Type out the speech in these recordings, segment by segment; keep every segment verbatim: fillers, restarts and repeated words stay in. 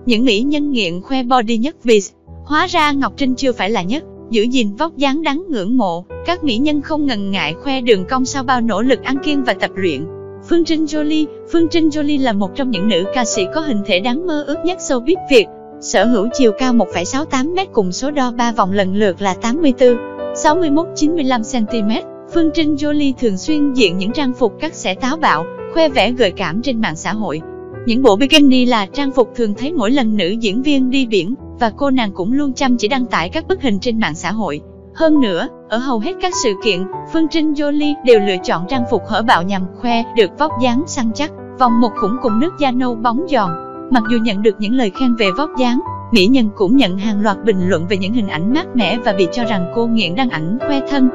những mỹ nhân nghiện khoe body nhất vì hóa ra Ngọc Trinh chưa phải là nhất, giữ gìn vóc dáng đáng ngưỡng mộ. Các mỹ nhân không ngần ngại khoe đường cong sau bao nỗ lực ăn kiêng và tập luyện. Phương Trinh Jolie Phương Trinh Jolie là một trong những nữ ca sĩ có hình thể đáng mơ ước nhất showbiz Việt. Sở hữu chiều cao một phẩy sáu tám mét cùng số đo ba vòng lần lượt là tám mươi tư, sáu mươi mốt, chín mươi lăm xăng-ti-mét. Phương Trinh Jolie thường xuyên diện những trang phục cắt xẻ táo bạo, khoe vẻ gợi cảm trên mạng xã hội. Những bộ bikini là trang phục thường thấy mỗi lần nữ diễn viên đi biển, và cô nàng cũng luôn chăm chỉ đăng tải các bức hình trên mạng xã hội. Hơn nữa, ở hầu hết các sự kiện, Phương Trinh Jolie đều lựa chọn trang phục hở bạo nhằm khoe được vóc dáng săn chắc, vòng một khủng cùng nước da nâu bóng giòn. Mặc dù nhận được những lời khen về vóc dáng, mỹ nhân cũng nhận hàng loạt bình luận về những hình ảnh mát mẻ và bị cho rằng cô nghiện đăng ảnh khoe thân.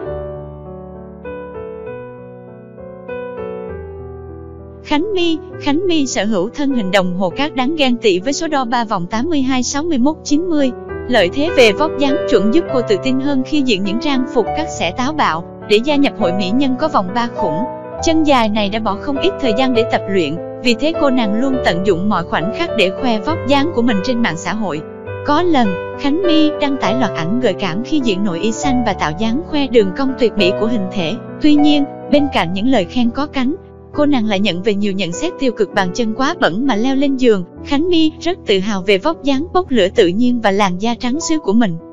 Khánh My Khánh My sở hữu thân hình đồng hồ cát đáng ghen tị với số đo ba vòng tám mươi hai, sáu mươi mốt, chín mươi. Lợi thế về vóc dáng chuẩn giúp cô tự tin hơn khi diện những trang phục cắt xẻ táo bạo để gia nhập hội mỹ nhân có vòng ba khủng. Chân dài này đã bỏ không ít thời gian để tập luyện, vì thế cô nàng luôn tận dụng mọi khoảnh khắc để khoe vóc dáng của mình trên mạng xã hội. Có lần, Khánh My đăng tải loạt ảnh gợi cảm khi diện nội y xanh và tạo dáng khoe đường cong tuyệt mỹ của hình thể. Tuy nhiên, bên cạnh những lời khen có cánh, cô nàng lại nhận về nhiều nhận xét tiêu cực bằng chân quá bẩn mà leo lên giường. Khánh My rất tự hào về vóc dáng bốc lửa tự nhiên và làn da trắng sứ của mình.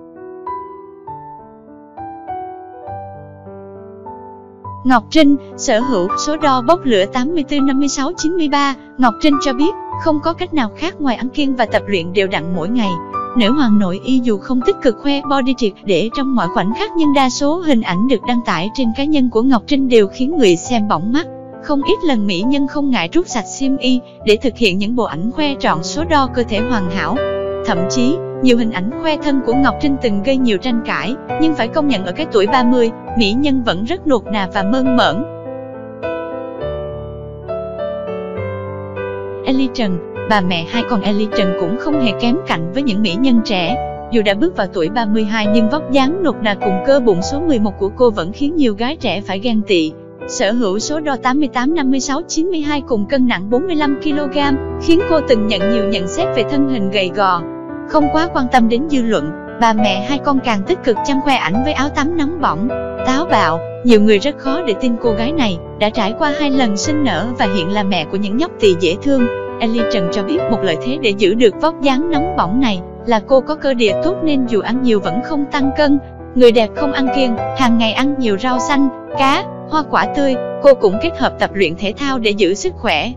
Ngọc Trinh sở hữu số đo bốc lửa tám mươi tư, năm mươi sáu, chín mươi ba. Ngọc Trinh cho biết không có cách nào khác ngoài ăn kiêng và tập luyện đều đặn mỗi ngày. Nữ hoàng nội y dù không tích cực khoe body triệt để trong mọi khoảnh khắc, nhưng đa số hình ảnh được đăng tải trên cá nhân của Ngọc Trinh đều khiến người xem bỏng mắt. Không ít lần mỹ nhân không ngại rút sạch xiêm y để thực hiện những bộ ảnh khoe trọn số đo cơ thể hoàn hảo. Thậm chí, nhiều hình ảnh khoe thân của Ngọc Trinh từng gây nhiều tranh cãi, nhưng phải công nhận ở cái tuổi ba mươi, mỹ nhân vẫn rất nuột nà và mơn mởn. Ellie Trần Bà mẹ hai con Ellie Trần cũng không hề kém cạnh với những mỹ nhân trẻ. Dù đã bước vào tuổi ba mươi hai nhưng vóc dáng nuột nà cùng cơ bụng số mười một của cô vẫn khiến nhiều gái trẻ phải ghen tị. Sở hữu số đo tám mươi tám, năm mươi sáu, chín mươi hai cùng cân nặng bốn mươi lăm ki lô gam, khiến cô từng nhận nhiều nhận xét về thân hình gầy gò. Không quá quan tâm đến dư luận, bà mẹ hai con càng tích cực chăm khoe ảnh với áo tắm nóng bỏng, táo bạo. Nhiều người rất khó để tin cô gái này đã trải qua hai lần sinh nở và hiện là mẹ của những nhóc tỳ dễ thương. Ellie Trần cho biết một lợi thế để giữ được vóc dáng nóng bỏng này là cô có cơ địa tốt nên dù ăn nhiều vẫn không tăng cân. Người đẹp không ăn kiêng, hàng ngày ăn nhiều rau xanh, cá, hoa quả tươi. Cô cũng kết hợp tập luyện thể thao để giữ sức khỏe.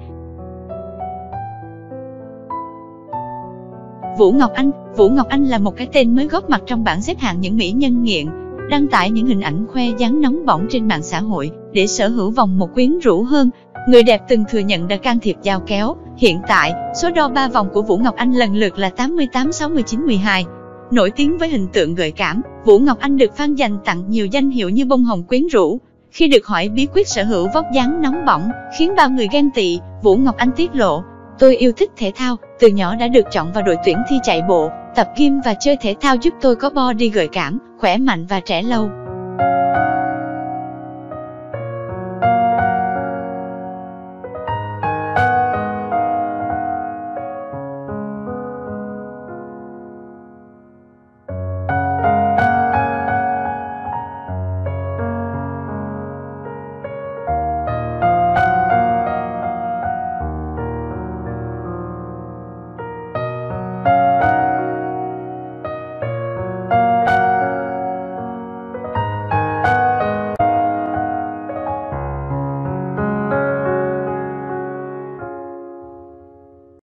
Vũ Ngọc Anh Vũ Ngọc Anh là một cái tên mới góp mặt trong bảng xếp hạng những mỹ nhân nghiện, đăng tải những hình ảnh khoe dáng nóng bỏng trên mạng xã hội để sở hữu vòng một quyến rũ hơn. Người đẹp từng thừa nhận đã can thiệp dao kéo. Hiện tại, số đo ba vòng của Vũ Ngọc Anh lần lượt là tám mươi tám, sáu mươi, chín mươi hai. Nổi tiếng với hình tượng gợi cảm, Vũ Ngọc Anh được fan dành tặng nhiều danh hiệu như bông hồng quyến rũ. Khi được hỏi bí quyết sở hữu vóc dáng nóng bỏng, khiến bao người ghen tị, Vũ Ngọc Anh tiết lộ: "Tôi yêu thích thể thao, từ nhỏ đã được chọn vào đội tuyển thi chạy bộ, tập gym và chơi thể thao giúp tôi có body gợi cảm, khỏe mạnh và trẻ lâu.